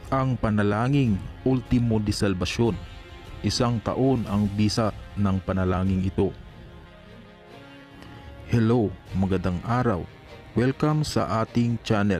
Ang panalangin Ultimo de Salvacion. Isang taon ang bisa ng panalangin ito. Hello, magandang araw. Welcome sa ating channel.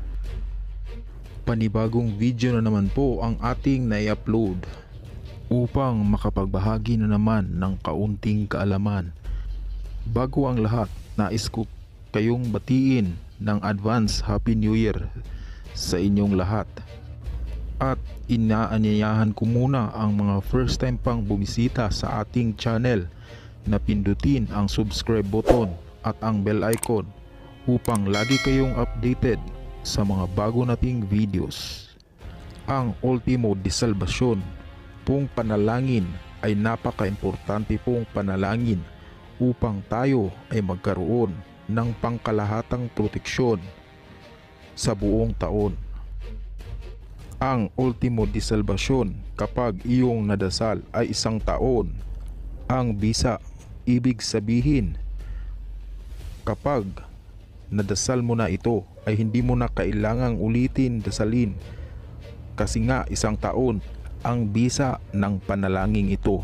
Panibagong video na naman po ang ating nai-upload upang makapagbahagi na naman ng kaunting kaalaman. Bago ang lahat, nais ko kayong batiin ng advance Happy New Year sa inyong lahat. At inaanyayahan ko muna ang mga first time pang bumisita sa ating channel na pindutin ang subscribe button at ang bell icon upang lagi kayong updated sa mga bago nating videos. Ang Ultimo de Salvacion pong panalangin ay napaka-importante pong panalangin upang tayo ay magkaroon ng pangkalahatang proteksyon sa buong taon. Ang Ultimo de Salvacion, kapag iyong nadasal ay isang taon ang bisa, ibig sabihin kapag nadasal mo na ito ay hindi mo na kailangang ulitin dasalin, kasi nga isang taon ang bisa ng panalangin ito.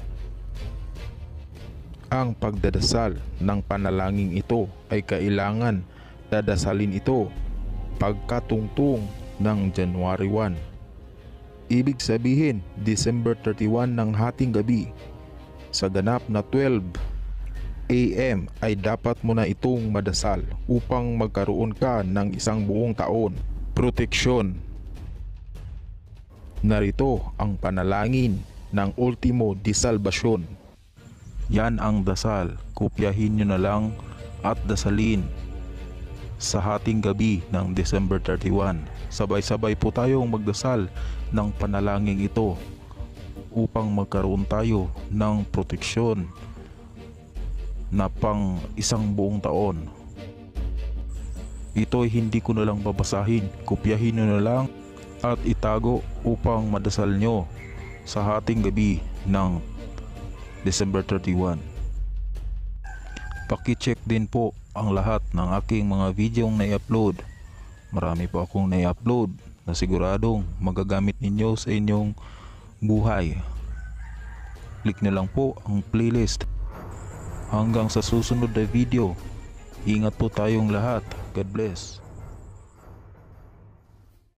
Ang pagdadasal ng panalangin ito ay kailangan dadasalin ito pagkatungtong ng January 1. Ibig sabihin, December 31 ng hating gabi sa ganap na 12 AM ay dapat mo na itong madasal upang magkaroon ka ng isang buong taon proteksyon. Narito ang panalangin ng Ultimo de Salvacion. Yan ang dasal, kopyahin nyo na lang at dasalin sa hating gabi ng December 31. Sabay-sabay po tayong magdasal ng panalangin ito upang magkaroon tayo ng proteksyon na pang isang buong taon. Ito ay hindi ko na lang babasahin, kopyahin nyo na lang at itago upang madasal nyo sa hating gabi ng December 31. Paki-check din po ang lahat ng aking mga videong na-upload. Marami po akong na-upload na siguradong magagamit ninyo sa inyong buhay. Click na lang po ang playlist. Hanggang sa susunod na video, ingat po tayong lahat. God bless.